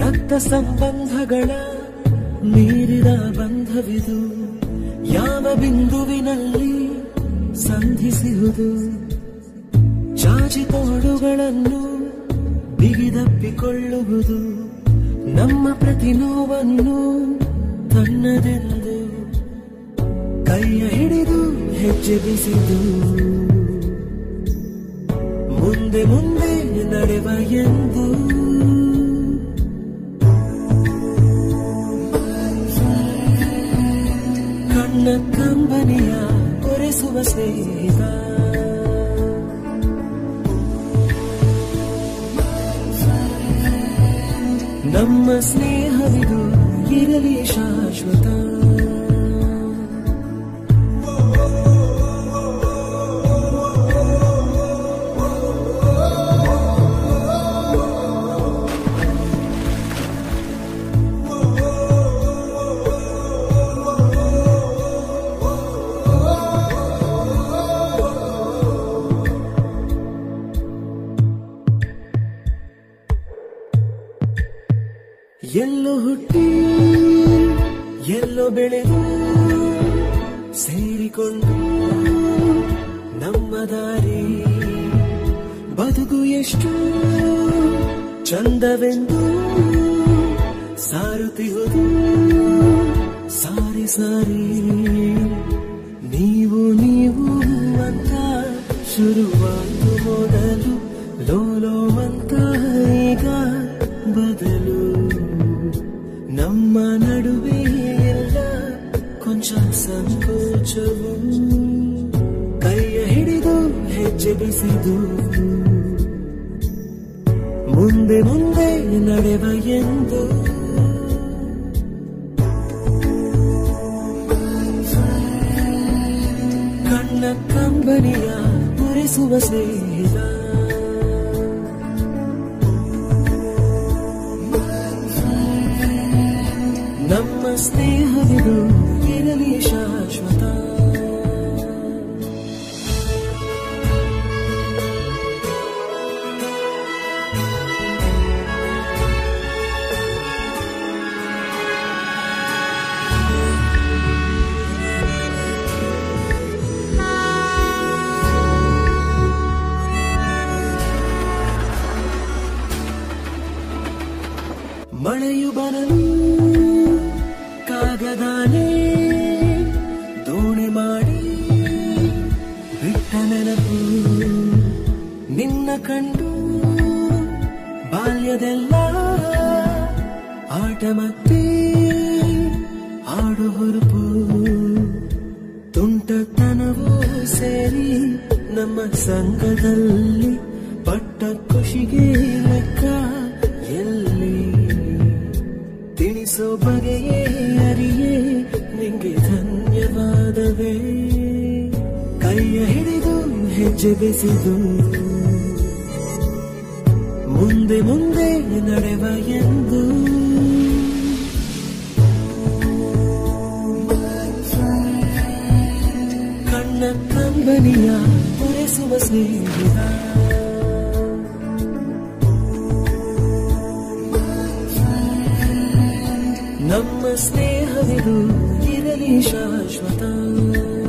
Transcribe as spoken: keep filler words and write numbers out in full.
ರಕ್ತ ಸಂಬಂಧಗಳ ಮೀರಿದ ಬಂಧವಿದು ಯಾವ ಬಿಂದುವಿನಲ್ಲಿ ಸಂಧಿಸುವುದು ಚಾಚಿ ತೋಳುಗಳನ್ನು ಬಿಗಿದಪ್ಪಿಕೊಳ್ಳುವುದು ನಮ್ಮ ಪ್ರತಿ ನೋವನ್ನು ತನ್ನದೆಂದು ಕೈಯ ಹಿಡಿದು ಹೆಜ್ಜೆ ಬಿಸಿದು ಮುಂದೆ ಮುಂದೆ ನಡೆವ ಎಂದು ಕಣ್ಣ ಕಂಬನಿಯ ಒರೆಸುವ ಸ್ನೇಹಿತ ನಮ್ಮ ಸ್ನೇಹವಿದು ಇರಲಿ ಶಾಶ್ವತ ಎಲ್ಲೋ ಹುಟ್ಟಿ ಎಲ್ಲೋ ಬೆಳೆದು ಸೇರಿಕೊಂಡು ನಮ್ಮ ದಾರಿ ಬದುಕು ಎಷ್ಟು ಚಂದವೆಂದು ಸಾರುತ್ತಿಹುದು ಸಾರಿ ಸಾರಿ ನೀವು ನೀವು ಅಂತ ಶುರುವಾದ ಮೊದಲು ಲೋಲೋ ಅಂತ ಈಗ ಬದಲು ನಮ್ಮ ನಡುವೆ ಎಲ್ಲ ಕೊಂಚ ಸಂಕೋಚವು ಕೈಯ ಹಿಡಿದು ಹೆಜ್ಜೆ ಬಿಸಿದು ಮುಂದೆ ಮುಂದೆ ನಡೆವ ಎಂದು ಕಣ್ಣ ಕಂಬನಿಯ ಒರೆಸುವ ಸ್ನೇಹಿತ ನಮ್ಮ ಸ್ನೇಹವಿದು ಇರಲಿ ಶಾಶ್ವತ ಮಳೆಯು ಬರಲು ಕಾಗದಾನೆ ದೋಣಿ ಮಾಡಿ ಬಿಟ್ಟ ನೆನಪು ನಿನ್ನ ಕಂಡು ಬಾಲ್ಯದೆಲ್ಲ ಆಟ ಮತ್ತೆ ಆಡು ಹುರುಪು ತುಂಟತನವೂ ಸೇರಿ ನಮ್ಮ ಸಂಘದಲ್ಲಿ ಪಟ್ಟ ಖುಷಿಗೆ ಲೆಕ್ಕ ಎಲ್ಲಿ ತಿಳಿಸೋ ಬಗೆಯೇ ಅರಿಯೇ ನಿಂಗೆ ಧನ್ಯವಾದವೇ ಕೈಯ ಹಿಡಿದು ಹೆಜ್ಜೆ ಬೆಸೆದು ಮುಂದೆ ಮುಂದೆ ನಡೆವ ಎಂದು ಕಣ್ಣ ಕಂಬನಿಯ ಒರೆಸುವ ಸ್ನೇಹಿತ ನಮ್ಮ ಸ್ನೇಹವಿದು ಇರಲಿ ಶಾಶ್ವತ